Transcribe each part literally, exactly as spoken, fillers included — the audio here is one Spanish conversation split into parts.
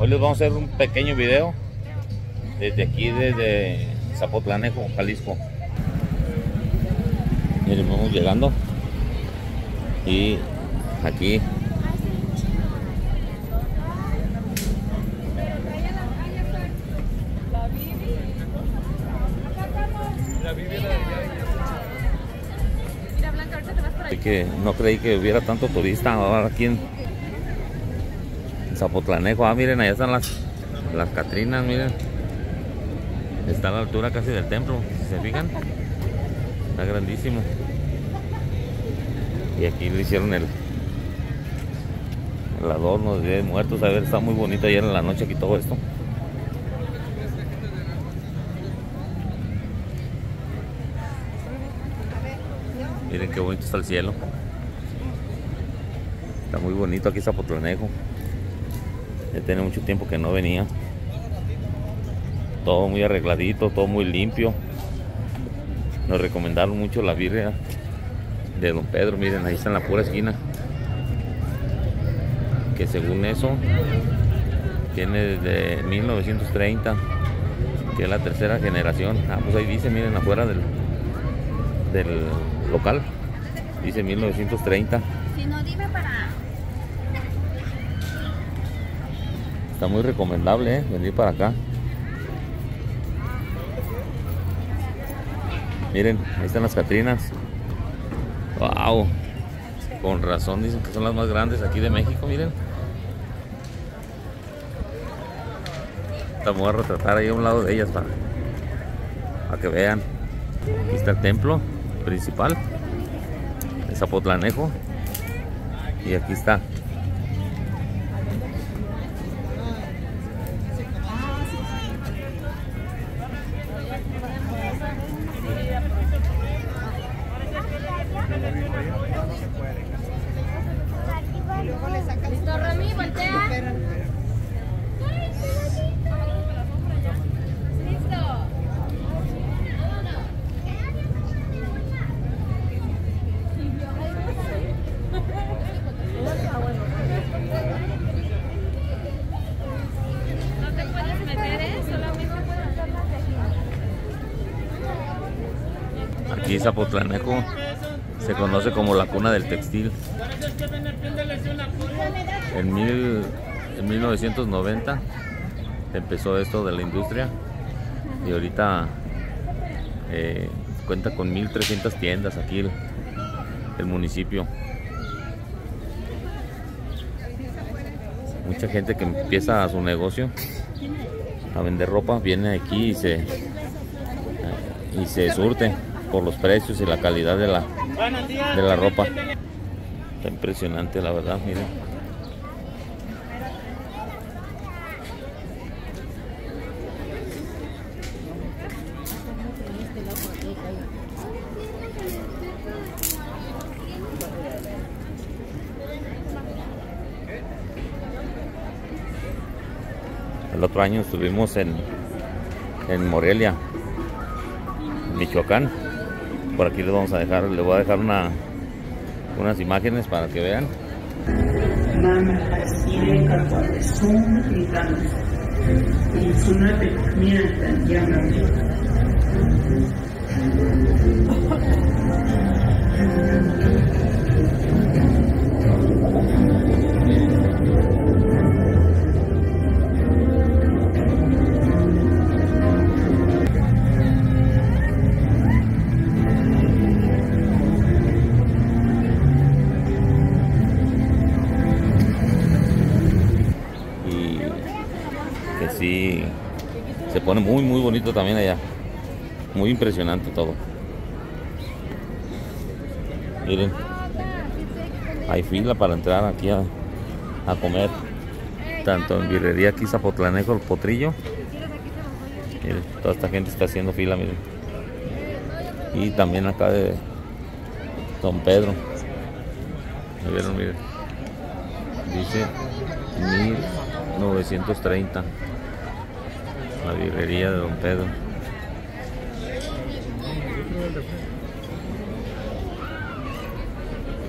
Hoy les vamos a hacer un pequeño video desde aquí, desde Zapotlanejo, Jalisco. Miren, vamos llegando y aquí así que no creí que hubiera tanto turista ahora aquí en Zapotlanejo. Ah, miren, allá están las, las Catrinas, miren. Está a la altura casi del templo, si se fijan. Está grandísimo. Y aquí le hicieron el, el adorno de Día de Muertos. A ver, está muy bonito ayer en la noche aquí todo esto. Miren qué bonito está el cielo. Está muy bonito aquí Zapotlanejo. Ya tiene mucho tiempo que no venía. Todo muy arregladito, todo muy limpio. Nos recomendaron mucho la birria de Don Pedro. Miren, ahí está en la pura esquina. Que según eso tiene desde mil novecientos treinta, que es la tercera generación. Ah, pues ahí dice, miren, afuera del, del local dice mil novecientos treinta. Si no, dime para... Está muy recomendable, ¿eh? Venir para acá. Miren, ahí están las Catrinas. Wow, con razón dicen que son las más grandes aquí de México. Miren, vamos a retratar ahí a un lado de ellas para, para que vean. Aquí está el templo principal de Zapotlanejo y aquí está. Listo, Rami, voltea. Listo. No te puedes meter, ¿eh? Solamente puedes hacer más de aquí. Aquí Zapotlanejo se conoce como la cuna del textil. En, mil, en mil novecientos noventa empezó esto de la industria y ahorita eh, cuenta con mil trescientas tiendas aquí el, el municipio. Mucha gente que empieza su negocio a vender ropa viene aquí y se, y se surte por los precios y la calidad de la, de la ropa. Está impresionante, la verdad, miren. El otro año estuvimos en, en Morelia, Michoacán. Por aquí les vamos a dejar, les voy a dejar una, unas imágenes para que vean. Sí, se pone muy muy bonito también allá, muy impresionante todo. Miren, hay fila para entrar aquí a, a comer, tanto en birrería aquí Zapotlanejo, el Potrillo. Miren, toda esta gente está haciendo fila, miren. Y también acá de Don Pedro. ¿Vieron? Miren, dice mil novecientos treinta. La birrería de Don Pedro.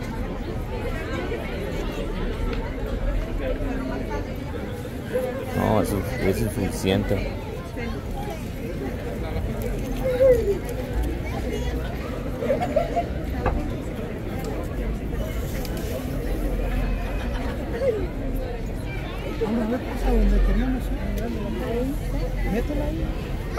No, su- es insuficiente. Vamos a ver a donde teníamos. Métela ahí.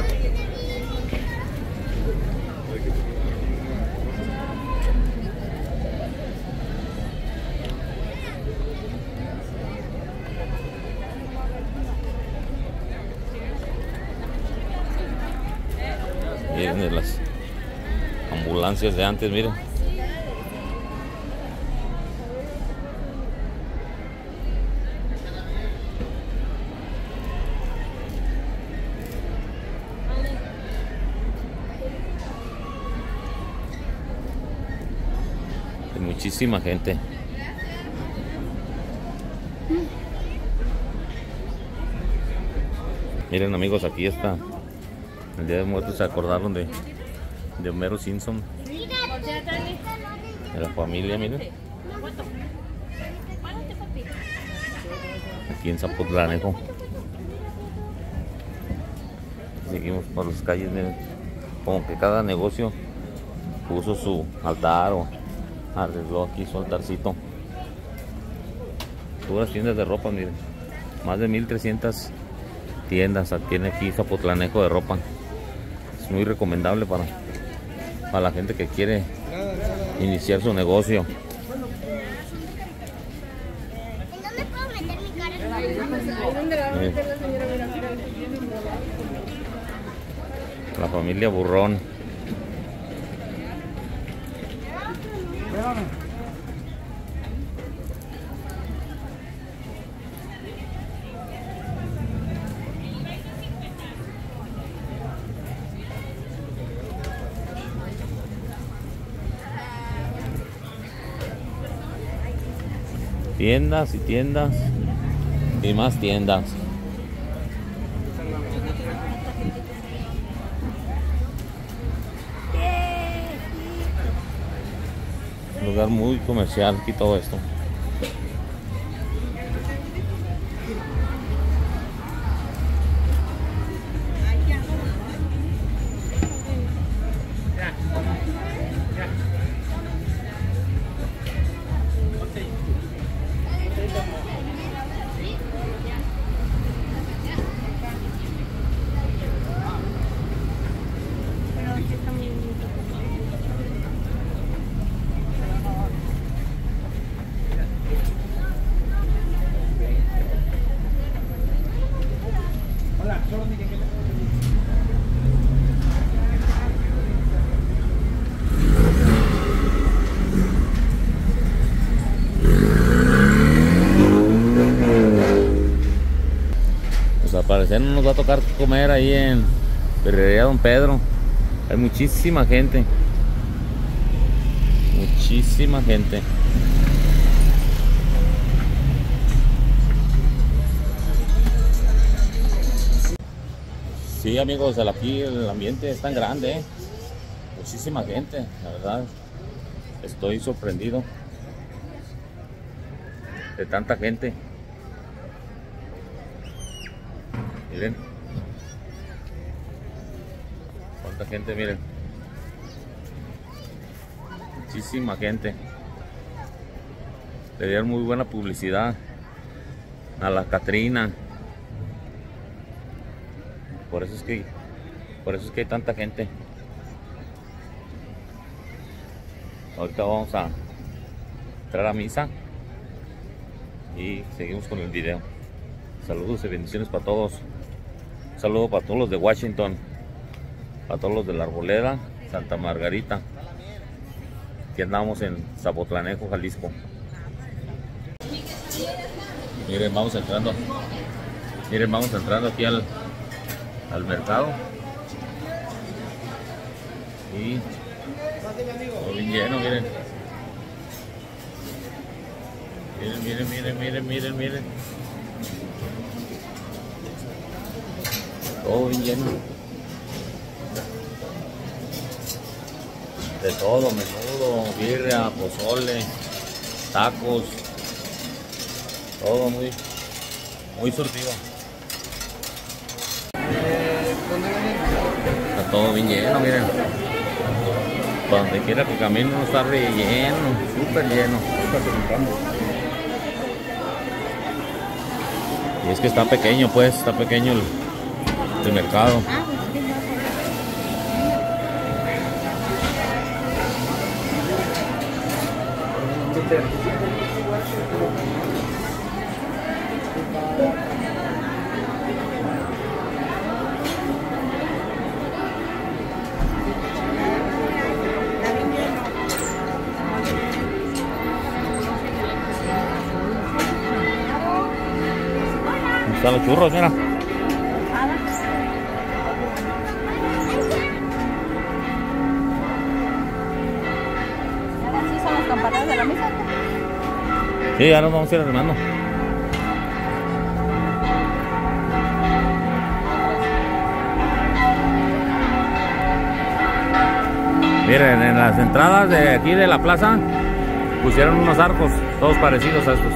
Miren de las ambulancias de antes, miren. Hay muchísima gente. Miren amigos, aquí está el Día de Muertos. Se acordaron de, de Homero Simpson, de la familia, miren. Aquí en Zapotlanejo. Seguimos por las calles, miren. Como que cada negocio puso su altar o arregló aquí su altarcito. Puras tiendas de ropa, miren. Más de mil trescientas tiendas tiene aquí Zapotlanejo de ropa. Es muy recomendable para, para la gente que quiere iniciar su negocio. ¿En dónde puedo meter mi cara? Ahí donde la va a meter la señora, mira, mira. La familia Burrón. Tiendas y tiendas y más tiendas. Un lugar muy comercial aquí todo esto. Al parecer no nos va a tocar comer ahí en Birrería Don Pedro. Hay muchísima gente. Muchísima gente. Sí amigos, aquí el ambiente es tan grande, ¿eh? Muchísima gente, la verdad. Estoy sorprendido de tanta gente. Miren cuánta gente, miren, muchísima gente. Le dieron muy buena publicidad a la Catrina. Por eso es que por eso es que hay tanta gente. Ahorita vamos a entrar a misa y seguimos con el video. Saludos y bendiciones para todos. Un saludo para todos los de Washington, para todos los de La Arboleda, Santa Margarita. Aquí andamos en Zapotlanejo, Jalisco. Miren, vamos entrando. Miren, vamos entrando aquí al, al mercado. Y todo bien lleno, miren. Miren, miren, miren, miren, miren, miren. Todo bien lleno. De todo, menudo, birria, pozole, tacos. Todo muy, muy surtido. Está todo bien lleno, miren. Para donde quiera que camine no está relleno, súper lleno. Y es que está pequeño, pues, está pequeño el, el mercado. Están los churros, mira. ¿Sí son las campanadas de la misa? Sí, ahora nos vamos a ir armando. Miren, en las entradas de aquí de la plaza pusieron unos arcos, todos parecidos a estos.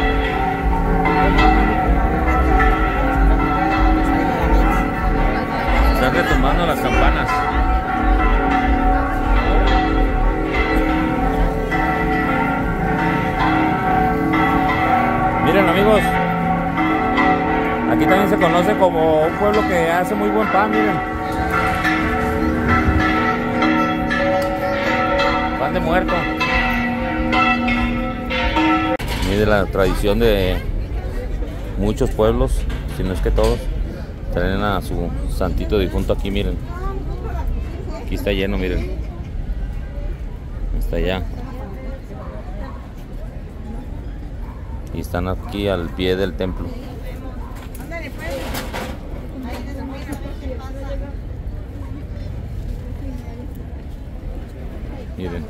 Están retumbando las campanas. Miren, amigos, aquí también se conoce como un pueblo que hace muy buen pan, miren. Pan de muerto. Miren la tradición de muchos pueblos, si no es que todos, traen a su santito difunto aquí, miren. Aquí está lleno, miren. Hasta allá. Y están aquí al pie del templo. Miren.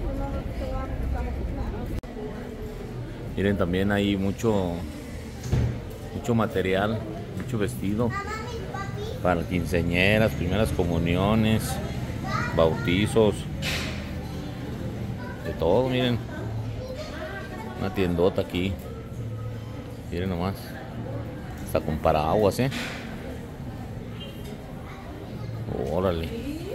Miren, también hay mucho mucho material, mucho vestido para quinceañeras, primeras comuniones, bautizos, de todo, miren. Una tiendota aquí. Miren nomás. Hasta con paraguas, eh. Órale.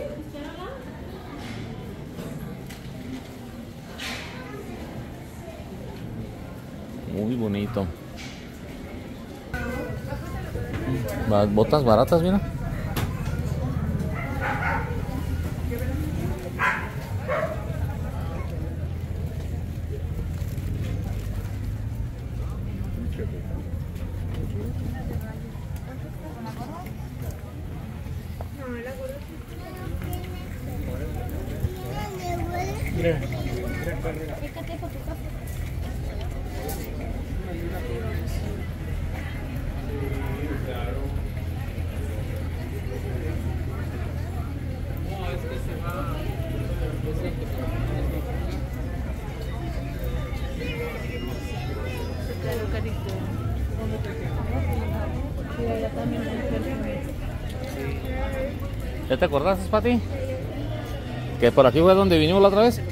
Muy bonito. Botas baratas, mira. ¿Ya te acordás, Pati? Que por aquí fue donde vinimos la otra vez.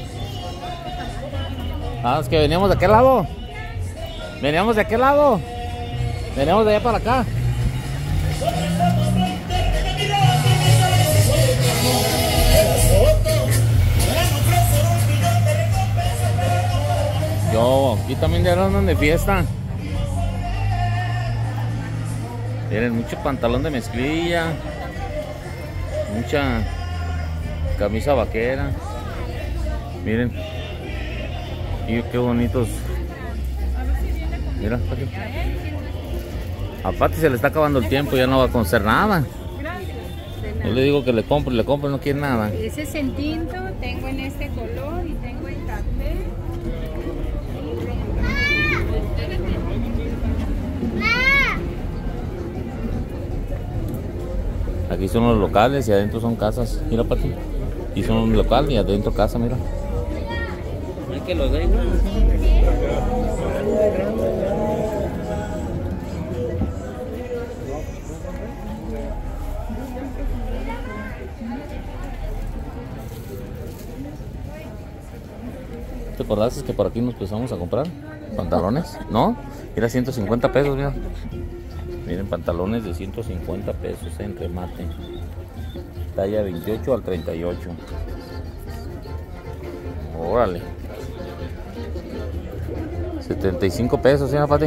Ah, es que veníamos de aquel lado. Veníamos de aquel lado. Veníamos de allá para acá. Yo, aquí también ya andan de fiesta. Tienen mucho pantalón de mezclilla, mucha camisa vaquera. Miren, y qué bonitos. Mira, Pati. A Pati se le está acabando el tiempo, ya no va a conocer nada. Yo le digo que le compre, le compre, no quiere nada. Ese es en tinto, tengo en este color y tengo en café. Aquí son los locales y adentro son casas. Mira, Pati. Y son un local y adentro casa, mira. Es que los hay, ¿no? ¿Te acordás que por aquí nos empezamos a comprar pantalones? ¿No? Era ciento cincuenta pesos, mira. Miren, pantalones de ciento cincuenta pesos en remate. Talla veintiocho al treinta y ocho. Órale. setenta y cinco pesos, ¿sí, Pati?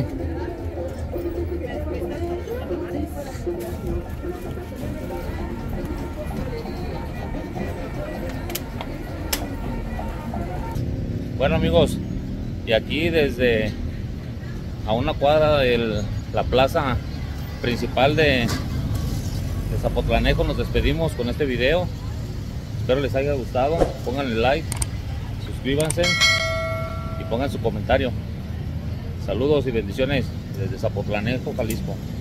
Bueno, amigos, y aquí desde a una cuadra de la plaza principal de, de Zapotlanejo nos despedimos con este video. Espero les haya gustado. Pónganle like, suscríbanse y pongan su comentario. Saludos y bendiciones desde Zapotlanejo, Jalisco.